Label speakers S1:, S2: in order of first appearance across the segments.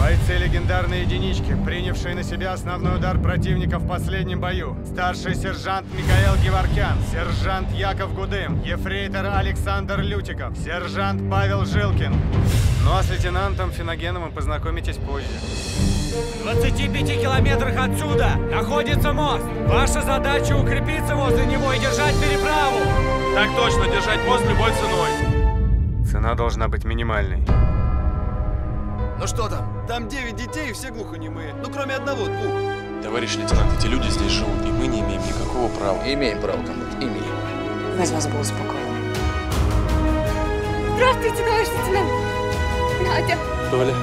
S1: Бойцы легендарной единички, принявшие на себя основной удар противника в последнем бою. Старший сержант Михаил Геворкян, сержант Яков Гудым, ефрейтор Александр Лютиков, сержант Павел Жилкин. Ну а с лейтенантом Финогеном вы познакомитесь позже.
S2: В 25 километрах отсюда находится мост. Ваша задача укрепиться возле него и держать переправу.
S3: Так точно, держать мост любой ценой.
S1: Цена должна быть минимальной.
S4: Ну что там? Там 9 детей и все глухонемые. Ну кроме одного-двух.
S3: Товарищ лейтенант, эти люди здесь живут, и мы не имеем никакого права.
S4: Имеем право, комбат, имеем.
S5: Вас было спокойно.
S6: Здравствуйте, товарищ лейтенант. Надя.
S3: Толя.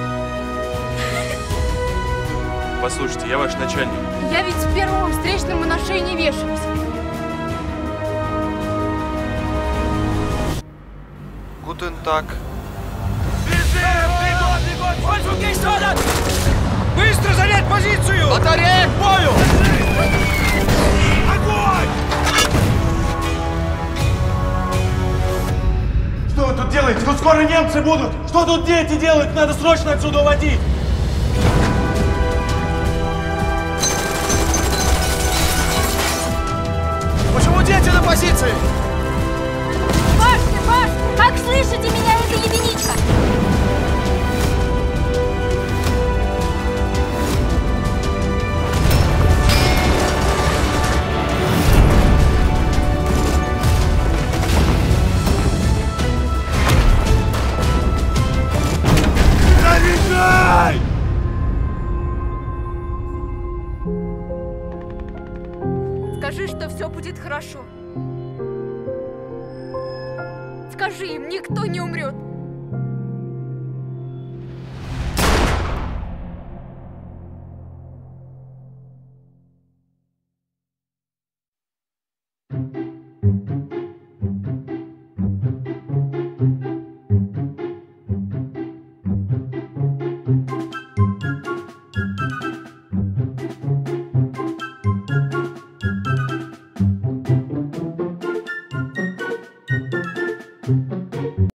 S3: Послушайте, я ваш начальник.
S6: Я ведь первому встречному на шею не вешаюсь.
S4: Гутен так.
S2: Быстро занять позицию!
S4: Батарея к бою!
S2: Огонь!
S7: Что вы тут делаете? Тут скоро немцы будут! Что тут дети делают? Надо срочно отсюда уводить!
S4: Почему дети на позиции?
S6: Башня! Как слышите меня, это единичка?
S7: Заряжай!
S6: Скажи, что все будет хорошо. Скажи им, никто не умрет.